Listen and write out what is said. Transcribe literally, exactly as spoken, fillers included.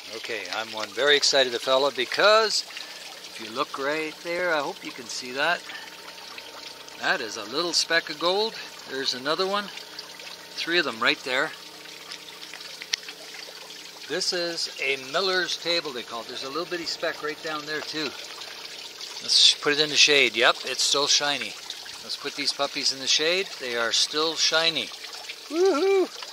Okay, I'm one very excited fella because if you look right there, I hope you can see that. That is a little speck of gold. There's another one. Three of them right there. This is a miller's table, they call it. There's a little bitty speck right down there too. Let's put it in the shade. Yep, it's still shiny. Let's put these puppies in the shade. They are still shiny. Woohoo!